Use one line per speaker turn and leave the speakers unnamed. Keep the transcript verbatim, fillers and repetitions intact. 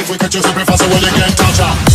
life, we could use it before, so will you get touched up?